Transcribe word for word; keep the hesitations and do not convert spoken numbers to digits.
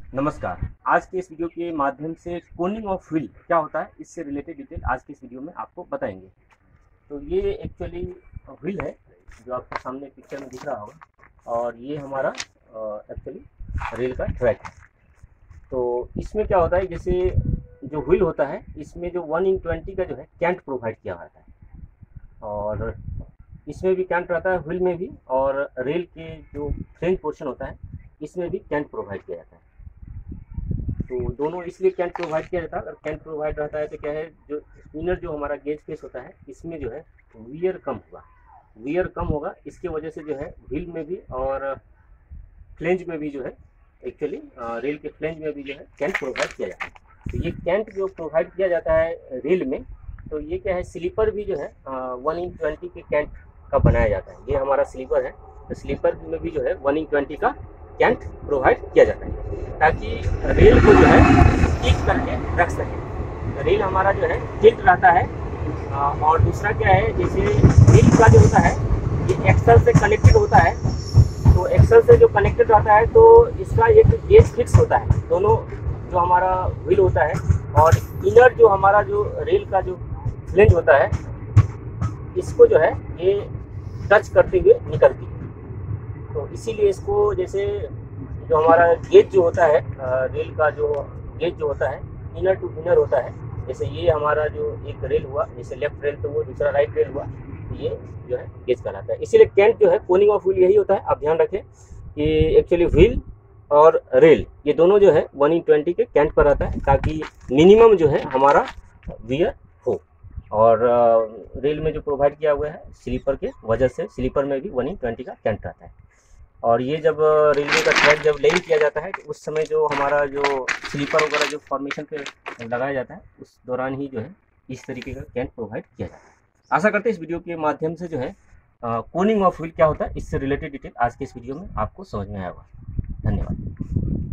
नमस्कार। आज के इस वीडियो के माध्यम से कोनिंग ऑफ व्हील क्या होता है इससे रिलेटेड डिटेल आज के इस वीडियो में आपको बताएंगे। तो ये एक्चुअली व्हील है जो आपको सामने पिक्चर में दिख रहा होगा और ये हमारा एक्चुअली रेल का ट्रैक है। तो इसमें क्या होता है, जैसे जो व्हील होता है इसमें जो वन इन ट्वेंटी का जो है कैंट प्रोवाइड किया रहता है और इसमें भी कैंट रहता है, व्हील में भी, और रेल के जो फ्रेंच पोर्शन होता है इसमें भी कैंट प्रोवाइड किया जाता है। तो दोनों इसलिए कैंट प्रोवाइड किया जाता है। अगर कैंट प्रोवाइड रहता है तो क्या है, जो स्पिनर जो हमारा गेज फेस होता है इसमें जो है वियर कम होगा वियर कम होगा इसकी वजह से जो है व्हील में भी और फ्लेंज में भी जो है एक्चुअली रेल के फ्लेंज में भी जो है कैंट प्रोवाइड किया जाता है। तो ये कैंट जो प्रोवाइड किया जाता है रेल में, तो ये क्या है, स्लीपर भी जो है वन इन ट्वेंटी के कैंट का बनाया जाता है। ये हमारा स्लीपर है, तो स्लीपर में भी जो है वन इन ट्वेंटी का कैंट प्रोवाइड किया जाता है ताकि रेल को जो है ठीक करके रख सके। रेल हमारा जो है टिल्ट रहता है और दूसरा क्या है, जैसे व्हील का जो होता है ये एक्सल से कनेक्टेड होता है। तो एक्सल से जो कनेक्टेड रहता है तो इसका एक गेज फिक्स होता है, दोनों जो हमारा व्हील होता है और इनर जो हमारा जो रेल का जो फ्लेंज होता है इसको जो है ये टच करते हुए निकलती है। तो इसीलिए इसको, जैसे जो हमारा गेज जो होता है रेल का जो गेज जो होता है इनर टू इनर होता है। जैसे ये हमारा जो एक रेल हुआ, जैसे लेफ्ट रेल तो वो दूसरा राइट रेल हुआ, तो ये जो है गेज कहलाता है। इसीलिए कैंट जो है कोनिंग ऑफ व्हील यही होता है। आप ध्यान रखें कि एक्चुअली व्हील और रेल ये दोनों जो है वन इन ट्वेंटी के कैंट पर रहता है ताकि मिनिमम जो है हमारा वियर हो। और रेल में जो प्रोवाइड किया हुआ है स्लीपर के वजह से स्लीपर में भी वन इन ट्वेंटी का कैंट रहता है। और ये जब रेलवे का ट्रैक जब लेइंग किया जाता है तो उस समय जो हमारा जो स्लीपर वगैरह जो फॉर्मेशन पे लगाया जाता है उस दौरान ही जो है इस तरीके का कैंट प्रोवाइड किया जाता है। आशा करते हैं इस वीडियो के माध्यम से जो है कोनिंग ऑफ व्हील क्या होता है इससे रिलेटेड डिटेल आज के इस वीडियो में आपको समझ में आया होगा। धन्यवाद।